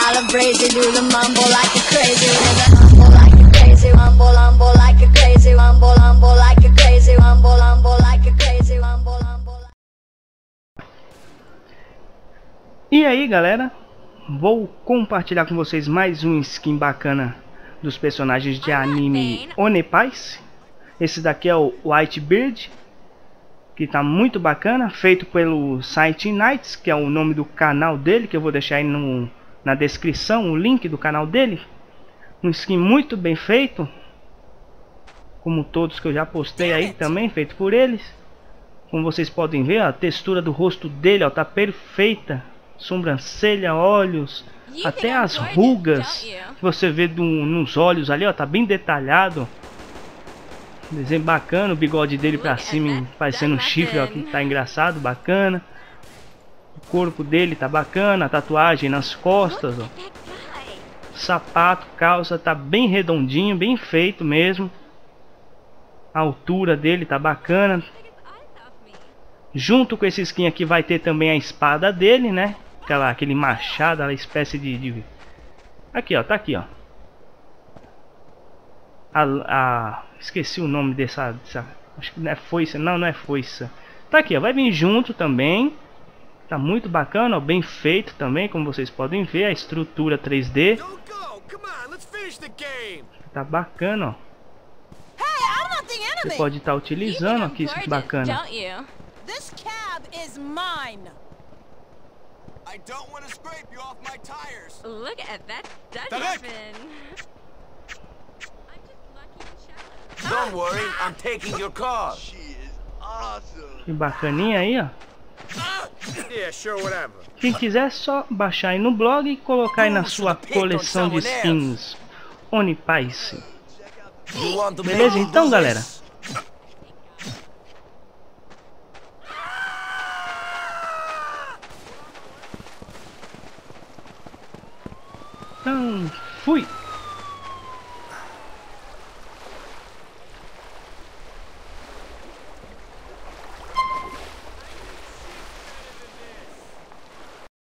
crazy, do the mumble like a crazy, rumble like a crazy, rumble like a crazy, rumble like a crazy, rumble like a crazy, rumble. E aí, galera, vou compartilhar com vocês mais um skin bacana dos personagens de anime One Piece. Esse daqui é o Whitebeard, que tá muito bacana, feito pelo Saint Knights, que é o nome do canal dele, que eu vou deixar aí na descrição o link do canal dele. Um skin muito bem feito, como todos que eu já postei aí também, feito por eles. Como vocês podem ver, a textura do rosto dele, ó, tá perfeita. Sobrancelha, olhos, até as rugas que você vê nos olhos ali, ó, tá bem detalhado. Desenho bacana, o bigode dele pra cima parecendo um chifre, ó, que tá engraçado, bacana. O corpo dele tá bacana, a tatuagem nas costas, ó. Sapato, calça, tá bem redondinho, bem feito mesmo. A altura dele tá bacana. Junto com esse skin aqui vai ter também a espada dele, né? Aquele machado, aquela espécie de... Aqui, ó, tá aqui, ó. Esqueci o nome dessa... Acho que não é foice, não é foice. Tá aqui, ó, vai vir junto também. Tá muito bacana, ó, bem feito também, como vocês podem ver. A estrutura 3D. Tá bacana, ó. Você pode estar utilizando aqui, isso que bacana. This cab is mine. I don't want to scrape you off my tires. Look at that Dutchman. I'm just lucky and shallow. Don't worry, I'm taking your car. She is awesome. Que bacaninha aí, ó. Yeah, sure, whatever. Quem quiser é só baixar aí no blog e colocar aí na sua coleção de skins One Piece. Beleza? Então, galera, então fui.